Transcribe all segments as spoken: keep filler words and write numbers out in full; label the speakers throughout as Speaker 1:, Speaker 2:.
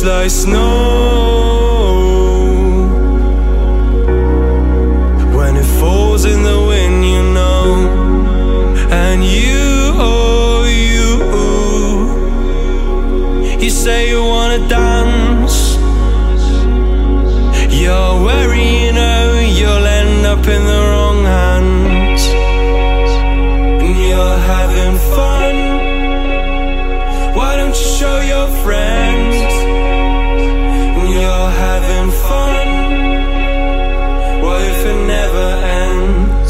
Speaker 1: like snow. When it falls in the wind, you know. And you, oh you, you say you wanna dance. You're worried, you know, you'll end up in the wrong hands. And you're having fun. Why don't you show your friends? And you're having fun. What if it never ends?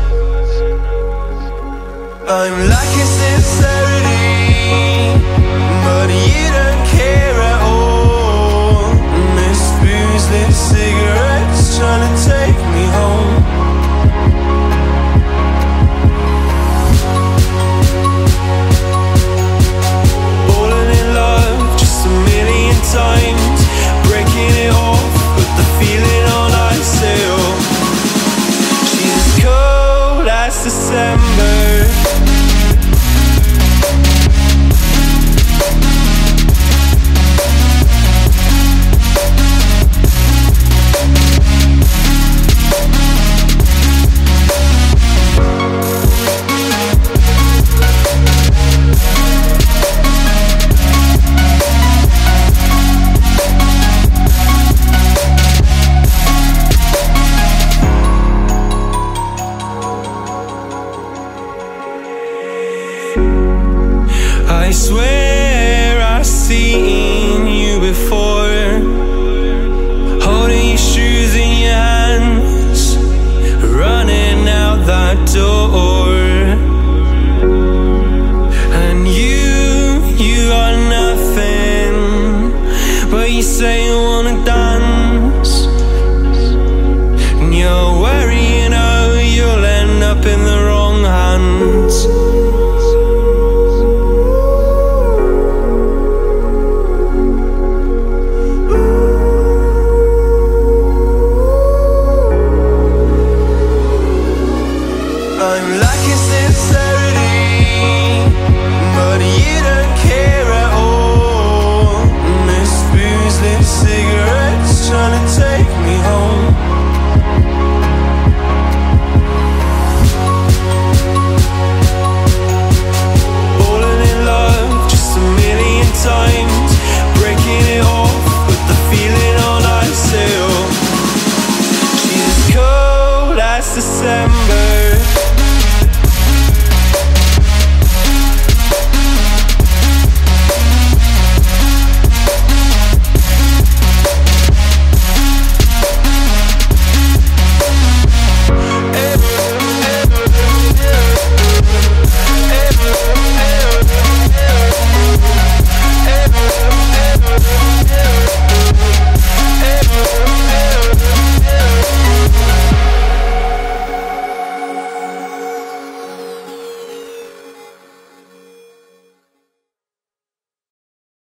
Speaker 1: I'm lacking sincerity, but you don't care at all. Miss booze, lit cigarettes, trying to take me home. Falling in love just a million times, breaking it off, but the feeling all I still. She's as cold as December. I swear I've seen you before, holding your shoes in your hands, running out that door. And you, you got nothing, but you say you wanna dance. And you're worried, you know, you'll end up in the wrong hands.